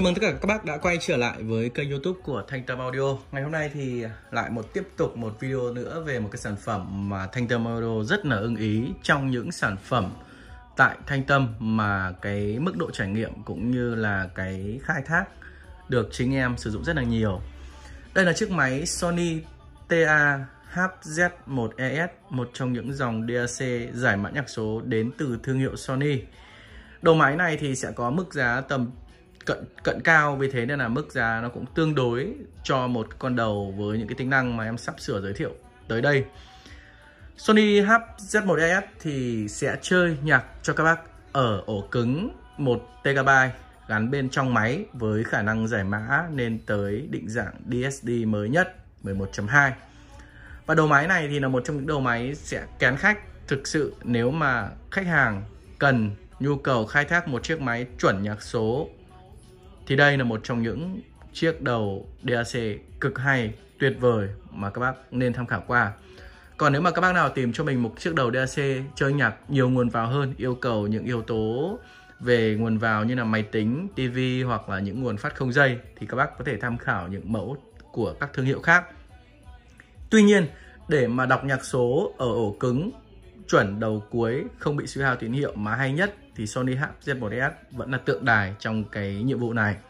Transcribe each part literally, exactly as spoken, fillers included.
Chào mừng tất cả các bác đã quay trở lại với kênh YouTube của Thanh Tâm Audio. Ngày hôm nay thì lại một tiếp tục một video nữa về một cái sản phẩm mà Thanh Tâm Audio rất là ưng ý trong những sản phẩm tại Thanh Tâm mà cái mức độ trải nghiệm cũng như là cái khai thác được chính em sử dụng rất là nhiều. Đây là chiếc máy Sony T A H Z một E S, một trong những dòng D A C giải mã nhạc số đến từ thương hiệu Sony. Đầu máy này thì sẽ có mức giá tầm cận cận cao, vì thế nên là mức giá nó cũng tương đối cho một con đầu với những cái tính năng mà em sắp sửa giới thiệu tới đây. Sony H Z một E S thì sẽ chơi nhạc cho các bác ở ổ cứng một gi ga bai gắn bên trong máy với khả năng giải mã lên tới định dạng D S D mới nhất mười một chấm hai. Và đầu máy này thì là một trong những đầu máy sẽ kén khách thực sự. Nếu mà khách hàng cần nhu cầu khai thác một chiếc máy chuẩn nhạc số thì đây là một trong những chiếc đầu D A C cực hay, tuyệt vời mà các bác nên tham khảo qua. Còn nếu mà các bác nào tìm cho mình một chiếc đầu D A C chơi nhạc nhiều nguồn vào hơn, yêu cầu những yếu tố về nguồn vào như là máy tính, tivi hoặc là những nguồn phát không dây thì các bác có thể tham khảo những mẫu của các thương hiệu khác. Tuy nhiên, để mà đọc nhạc số ở ổ cứng chuẩn đầu cuối, không bị suy hao tín hiệu mà hay nhất thì Sony H Z một E S vẫn là tượng đài trong cái nhiệm vụ này.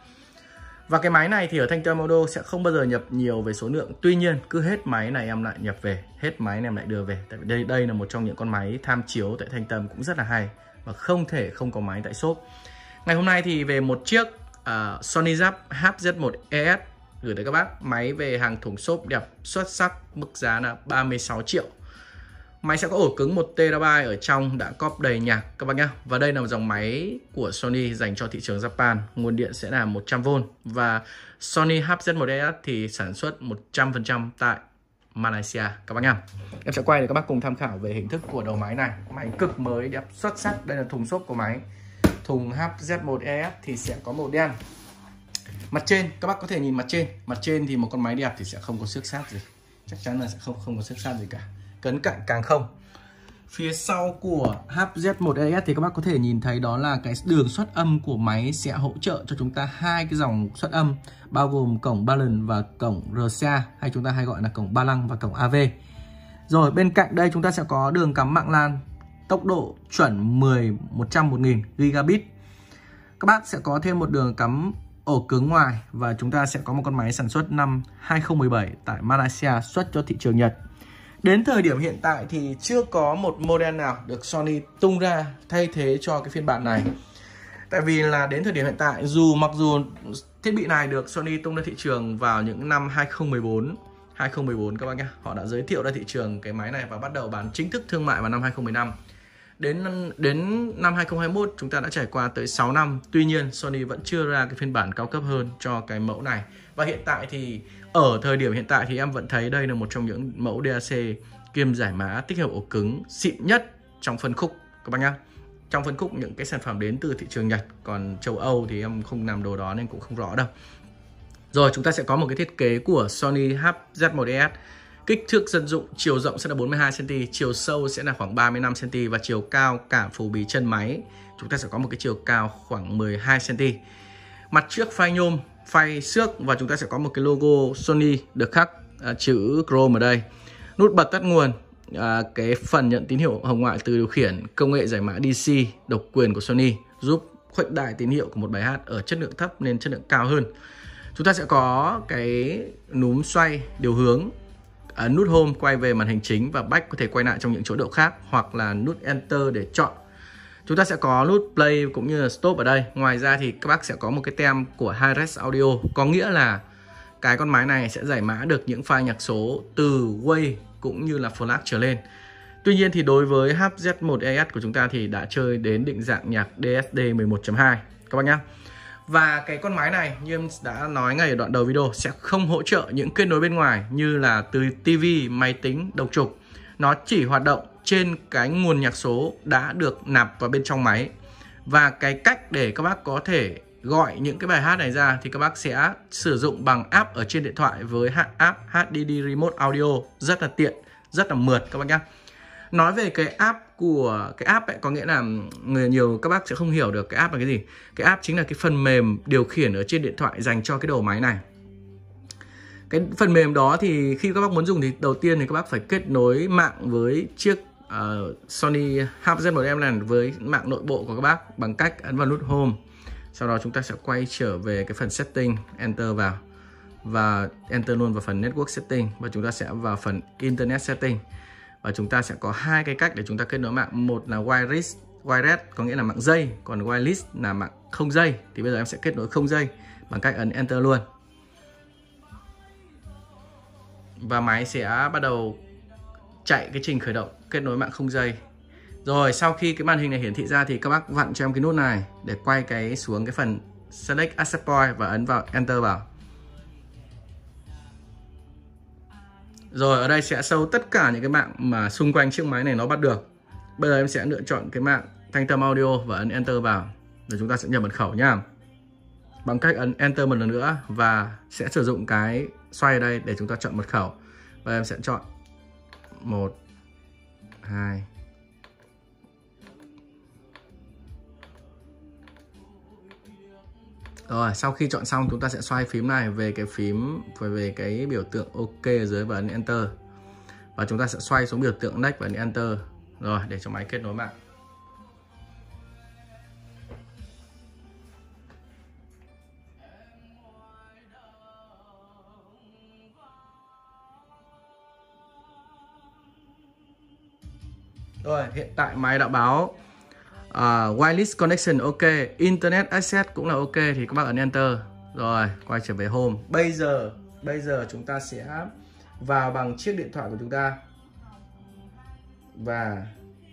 Và cái máy này thì ở Thanh Tâm Audio sẽ không bao giờ nhập nhiều về số lượng. Tuy nhiên cứ hết máy này em lại nhập về, hết máy này em lại đưa về. Tại vì đây đây là một trong những con máy tham chiếu tại Thanh Tâm cũng rất là hay và không thể không có máy tại shop. Ngày hôm nay thì về một chiếc uh, Sony H Z một E S gửi tới các bác, máy về hàng thùng shop đẹp xuất sắc, mức giá là ba mươi sáu triệu. Máy sẽ có ổ cứng một tê ra bai ở trong, đã cóp đầy nhạc các bác nhé. Và đây là một dòng máy của Sony dành cho thị trường Japan. Nguồn điện sẽ là một trăm vôn. Và Sony H Z một E S thì sản xuất một trăm phần trăm tại Malaysia các bác nhé. Em sẽ quay để các bác cùng tham khảo về hình thức của đầu máy này. Máy cực mới, đẹp xuất sắc. Đây là thùng xốp của máy. Thùng H Z một E S thì sẽ có màu đen. Mặt trên, các bác có thể nhìn mặt trên. Mặt trên thì một con máy đẹp thì sẽ không có xước sát gì. Chắc chắn là sẽ không, không có xước sát gì cả. Cấn cạnh càng không. Phía sau của H Z một E S thì các bác có thể nhìn thấy đó là cái đường xuất âm của máy sẽ hỗ trợ cho chúng ta hai cái dòng xuất âm, bao gồm cổng balance và cổng R C A, hay chúng ta hay gọi là cổng ba lăng và cổng A V. Rồi bên cạnh đây chúng ta sẽ có đường cắm mạng LAN tốc độ chuẩn mười, một trăm, một nghìn gigabit. Các bác sẽ có thêm một đường cắm ổ cứng ngoài và chúng ta sẽ có một con máy sản xuất năm hai không một bảy tại Malaysia, xuất cho thị trường Nhật. Đến thời điểm hiện tại thì chưa có một model nào được Sony tung ra thay thế cho cái phiên bản này. Tại vì là đến thời điểm hiện tại, dù mặc dù thiết bị này được Sony tung ra thị trường vào những năm hai không một bốn, hai không một bốn các bác nhé. Họ đã giới thiệu ra thị trường cái máy này và bắt đầu bán chính thức thương mại vào năm hai không một năm. Đến đến năm hai không hai mốt chúng ta đã trải qua tới sáu năm. Tuy nhiên Sony vẫn chưa ra cái phiên bản cao cấp hơn cho cái mẫu này. Và hiện tại thì ở thời điểm hiện tại thì em vẫn thấy đây là một trong những mẫu D A C kiêm giải mã tích hợp ổ cứng xịn nhất trong phân khúc các bác nhá. Trong phân khúc những cái sản phẩm đến từ thị trường Nhật, còn châu Âu thì em không làm đồ đó nên cũng không rõ đâu. Rồi chúng ta sẽ có một cái thiết kế của Sony H Z một E S. Kích thước dân dụng, chiều rộng sẽ là bốn mươi hai xăng ti mét, chiều sâu sẽ là khoảng ba mươi lăm xăng ti mét và chiều cao cả phủ bì chân máy chúng ta sẽ có một cái chiều cao khoảng mười hai xăng ti mét. Mặt trước phai nhôm, phai xước và chúng ta sẽ có một cái logo Sony được khắc uh, chữ Chrome ở đây. Nút bật tắt nguồn, uh, cái phần nhận tín hiệu hồng ngoại từ điều khiển, công nghệ giải mã D C độc quyền của Sony giúp khuếch đại tín hiệu của một bài hát ở chất lượng thấp lên chất lượng cao hơn. Chúng ta sẽ có cái núm xoay điều hướng, À, nút home quay về màn hình chính và back có thể quay lại trong những chỗ đậu khác, hoặc là nút enter để chọn. Chúng ta sẽ có nút play cũng như là stop ở đây. Ngoài ra thì các bác sẽ có một cái tem của Hi-Res Audio, có nghĩa là cái con máy này sẽ giải mã được những file nhạc số từ Wave cũng như là Flag trở lên. Tuy nhiên thì đối với H Z một E S của chúng ta thì đã chơi đến định dạng nhạc D S D mười một chấm hai các bác nhé. Và cái con máy này như em đã nói ngay ở đoạn đầu video sẽ không hỗ trợ những kết nối bên ngoài như là từ tivi, máy tính, đầu trục. Nó chỉ hoạt động trên cái nguồn nhạc số đã được nạp vào bên trong máy. Và cái cách để các bác có thể gọi những cái bài hát này ra thì các bác sẽ sử dụng bằng app ở trên điện thoại với app H D D Remote Audio, rất là tiện, rất là mượt các bác nhé. Nói về cái app của cái app ấy, có nghĩa là người nhiều các bác sẽ không hiểu được cái app là cái gì. Cái app chính là cái phần mềm điều khiển ở trên điện thoại dành cho cái đầu máy này. Cái phần mềm đó thì khi các bác muốn dùng thì đầu tiên thì các bác phải kết nối mạng với chiếc uh, Sony H Z một M này với mạng nội bộ của các bác bằng cách ấn vào nút Home. Sau đó chúng ta sẽ quay trở về cái phần Setting, Enter vào và Enter luôn vào phần Network Setting và chúng ta sẽ vào phần Internet Setting. Và chúng ta sẽ có hai cái cách để chúng ta kết nối mạng. Một là wireless, wireless có nghĩa là mạng dây, còn wireless là mạng không dây. Thì bây giờ em sẽ kết nối không dây bằng cách ấn Enter luôn. Và máy sẽ bắt đầu chạy cái trình khởi động kết nối mạng không dây. Rồi sau khi cái màn hình này hiển thị ra thì các bác vặn cho em cái nút này để quay cái xuống cái phần Select Access Point và ấn vào Enter vào. Rồi ở đây sẽ show tất cả những cái mạng mà xung quanh chiếc máy này nó bắt được. Bây giờ em sẽ lựa chọn cái mạng Thanh Tâm Audio và ấn Enter vào. Rồi chúng ta sẽ nhập mật khẩu nha. Bằng cách ấn Enter một lần nữa và sẽ sử dụng cái xoay ở đây để chúng ta chọn mật khẩu. Và em sẽ chọn một, hai. Rồi sau khi chọn xong chúng ta sẽ xoay phím này về cái phím về cái biểu tượng OK ở dưới và ấn Enter. Và chúng ta sẽ xoay xuống biểu tượng Next và ấn Enter. Rồi để cho máy kết nối mạng. Rồi hiện tại máy đã báo uh, wireless connection OK, internet access cũng là OK thì các bác ấn Enter. Rồi quay trở về Home. Bây giờ bây giờ chúng ta sẽ vào bằng chiếc điện thoại của chúng ta và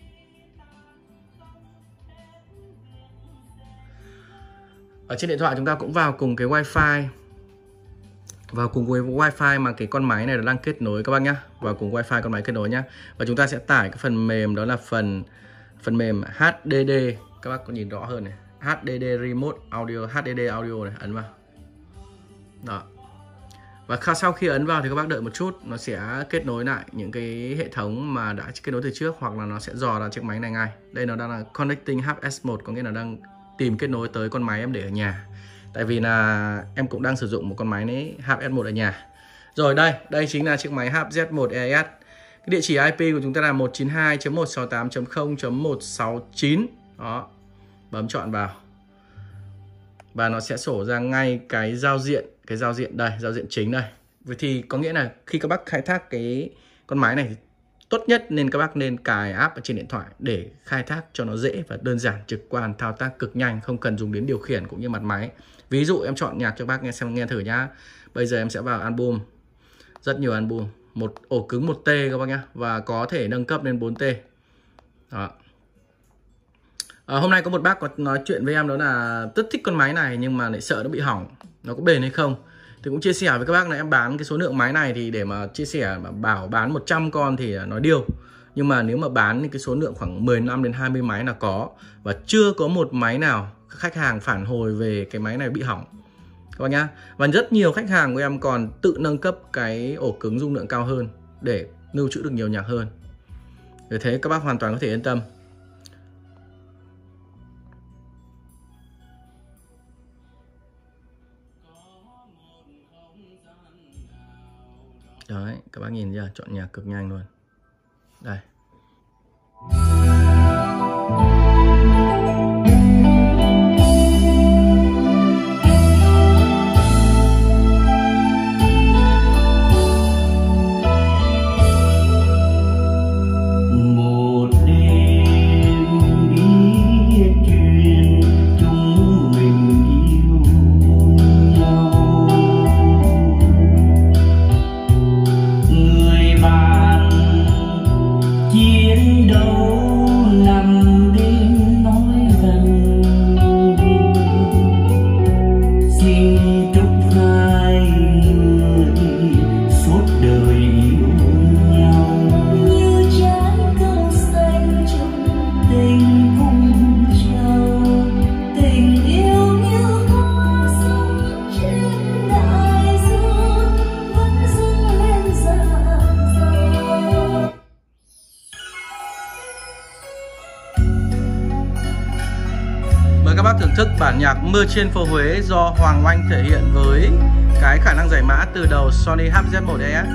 ở trên điện thoại chúng ta cũng vào cùng cái wifi, vào cùng với wifi mà cái con máy này đang kết nối các bác nhá, vào cùng wifi con máy kết nối nhá. Và chúng ta sẽ tải cái phần mềm đó là phần phần mềm hát đê đê, các bác có nhìn rõ hơn này, hát đê đê Remote Audio, hát đê đê Audio này, ấn vào. Đó. Và sau khi ấn vào thì các bác đợi một chút, nó sẽ kết nối lại những cái hệ thống mà đã kết nối từ trước hoặc là nó sẽ dò ra chiếc máy này ngay. Đây nó đang là Connecting H S một, có nghĩa là đang tìm kết nối tới con máy em để ở nhà. Tại vì là em cũng đang sử dụng một con máy này H S một ở nhà. Rồi đây, đây chính là chiếc máy H Z một E S. Cái địa chỉ I P của chúng ta là một chín hai chấm một sáu tám chấm không chấm một sáu chín. Đó. Bấm chọn vào. Và nó sẽ sổ ra ngay cái giao diện, cái giao diện đây, giao diện chính đây. Vậy thì có nghĩa là khi các bác khai thác cái con máy này thì tốt nhất nên các bác nên cài app ở trên điện thoại để khai thác cho nó dễ và đơn giản, trực quan, thao tác cực nhanh, không cần dùng đến điều khiển cũng như mặt máy. Ví dụ em chọn nhạc cho bác nghe xem, nghe thử nhá. Bây giờ em sẽ vào album. Rất nhiều album, một ổ cứng một T các bác nhá, và có thể nâng cấp lên bốn T. Đó. À, hôm nay có một bác có nói chuyện với em đó là rất thích con máy này nhưng mà lại sợ nó bị hỏng, nó có bền hay không. Thì cũng chia sẻ với các bác là em bán cái số lượng máy này thì để mà chia sẻ mà bảo bán một trăm con thì nói điêu. Nhưng mà nếu mà bán thì cái số lượng khoảng mười lăm đến hai mươi máy là có. Và chưa có một máy nào khách hàng phản hồi về cái máy này bị hỏng các bác nhá. Và rất nhiều khách hàng của em còn tự nâng cấp cái ổ cứng dung lượng cao hơn để lưu trữ được nhiều nhạc hơn. Vì thế các bác hoàn toàn có thể yên tâm. Đấy, các bác nhìn chưa, chọn nhạc cực nhanh luôn. Đây. thức bản nhạc Mưa Trên Phố Huế do Hoàng Oanh thể hiện với cái khả năng giải mã từ đầu Sony hát Z một E S.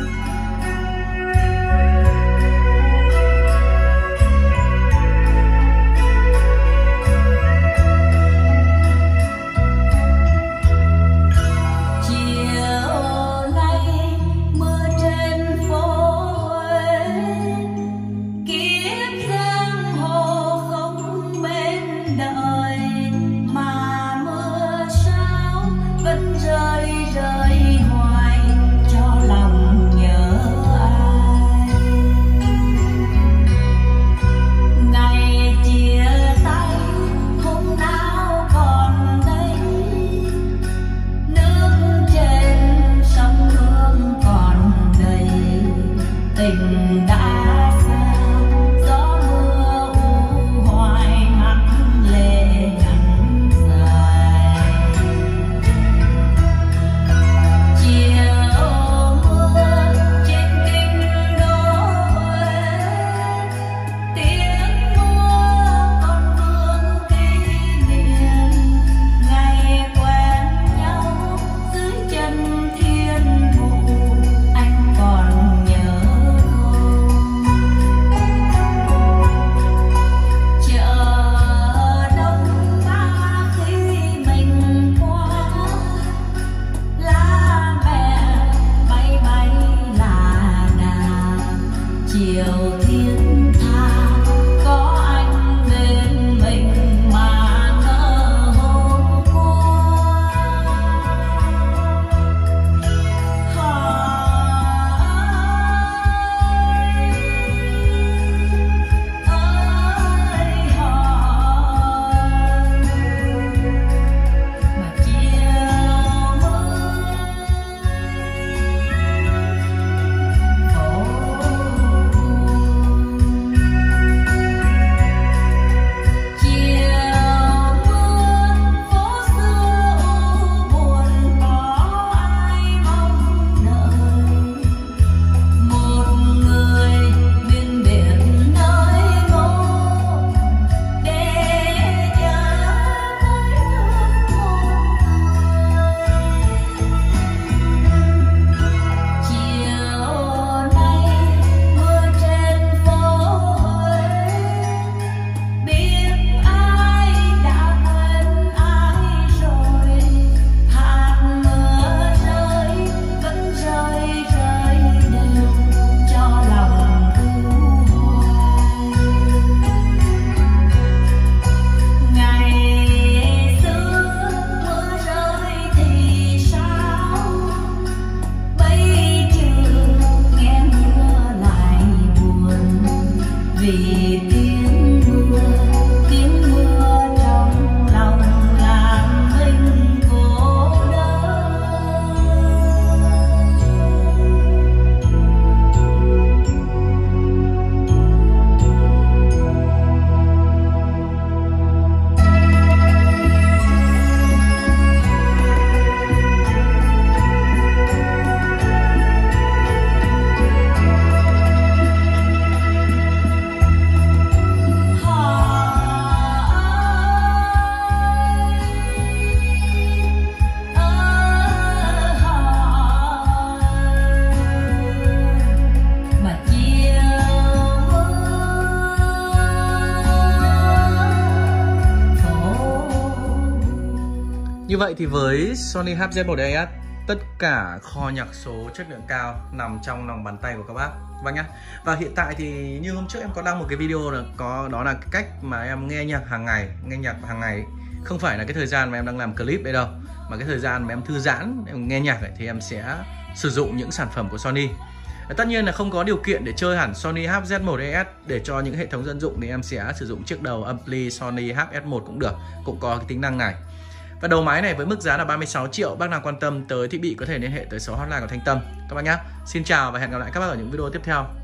Như vậy thì với Sony hát Z một E S, tất cả kho nhạc số chất lượng cao nằm trong lòng bàn tay của các bác. Vâng nhá. Và hiện tại thì như hôm trước em có đăng một cái video là có đó là cái cách mà em nghe nhạc hàng ngày, nghe nhạc hàng ngày không phải là cái thời gian mà em đang làm clip đây đâu, mà cái thời gian mà em thư giãn, em nghe nhạc ấy, thì em sẽ sử dụng những sản phẩm của Sony. Tất nhiên là không có điều kiện để chơi hẳn Sony hát Z một E S để cho những hệ thống dân dụng thì em sẽ sử dụng chiếc đầu ampli Sony hát S một cũng được, cũng có cái tính năng này. Và đầu máy này với mức giá là ba mươi sáu triệu, bác nào quan tâm tới thiết bị có thể liên hệ tới số hotline của Thanh Tâm các bác nhé. Xin chào và hẹn gặp lại các bác ở những video tiếp theo.